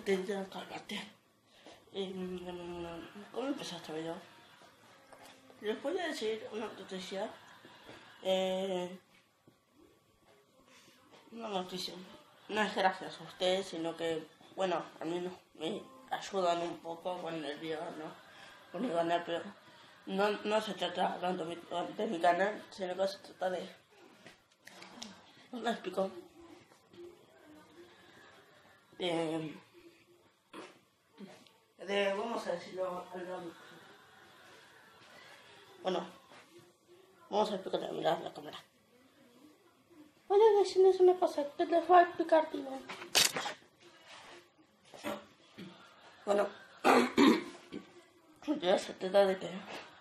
cálmate. ¿Cómo empezó este video? Les voy a decir una noticia. Una noticia. No es gracias a ustedes, sino que, bueno, a mí me ayudan un poco con el video, ¿no? Con mi canal, pero no se trata tanto de mi canal, sino que se trata de... ¿No me explico? Vamos a decirlo algo. Bueno, vamos a explicarle, mirar la cámara. Voy a decirles una cosa que les voy a explicar, tío. Bueno, ya se trata de que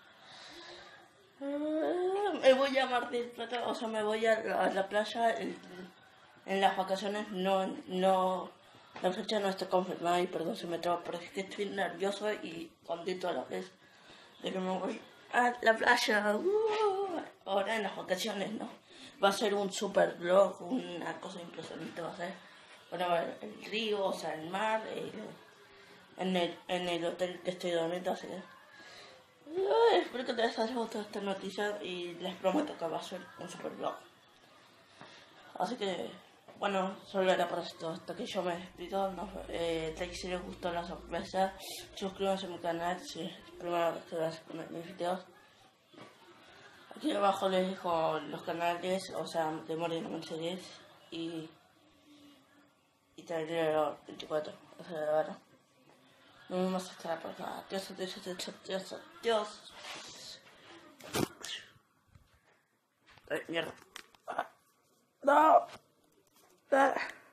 me voy a Mar del Plata, o sea, me voy a la playa en las vacaciones. No, la fecha no está confirmada y perdón si me trabo, pero es que estoy nervioso y contento a la vez de que me voy a la playa. Ahora en las vacaciones, ¿no? Va a ser un super vlog, una cosa impresionante va a ser. Van a ver el río, o sea, el mar, en el hotel que estoy durmiendo, así que... espero que les haya gustado esta noticia y les prometo que va a ser un super vlog. Así que, bueno, solo era por esto, hasta que yo me despido. Like si les gustó la sorpresa, suscríbanse a mi canal si es la primera vez que vas a poner mis videos. Aquí abajo les dejo los canales, o sea, de Moreno Mercedes y Taylor 24, o sea, de verdad. Nos vemos hasta la próxima. Adiós. Ay, mierda. No.